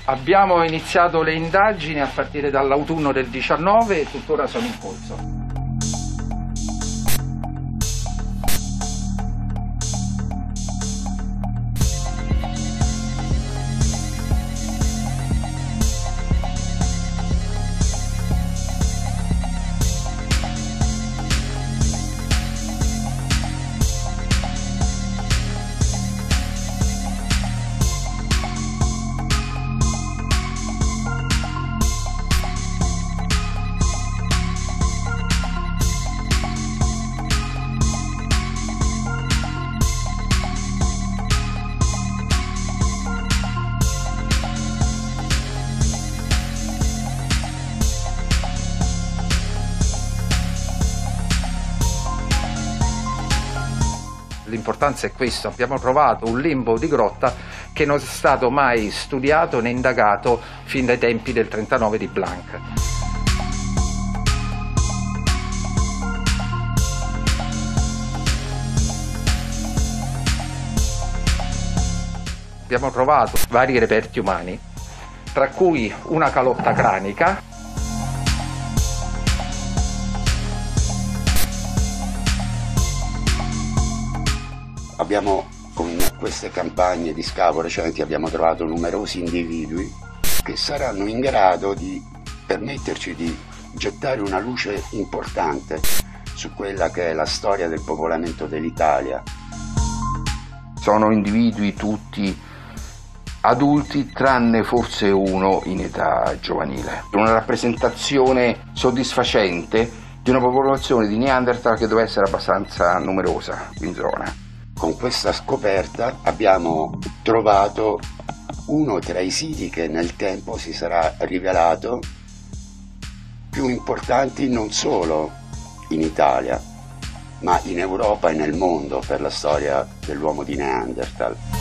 Abbiamo iniziato le indagini a partire dall'autunno del 19 e tuttora sono in corso. L'importanza è questo: abbiamo trovato un lembo di grotta che non è stato mai studiato né indagato fin dai tempi del 39 di Blanc. Abbiamo trovato vari reperti umani, tra cui una calotta cranica. Con queste campagne di scavo recenti abbiamo trovato numerosi individui che saranno in grado di permetterci di gettare una luce importante su quella che è la storia del popolamento dell'Italia. Sono individui tutti adulti, tranne forse uno in età giovanile. Una rappresentazione soddisfacente di una popolazione di Neanderthal che doveva essere abbastanza numerosa in zona. Con questa scoperta abbiamo trovato uno tra i siti che nel tempo si sarà rivelato più importanti non solo in Italia, ma in Europa e nel mondo per la storia dell'uomo di Neanderthal.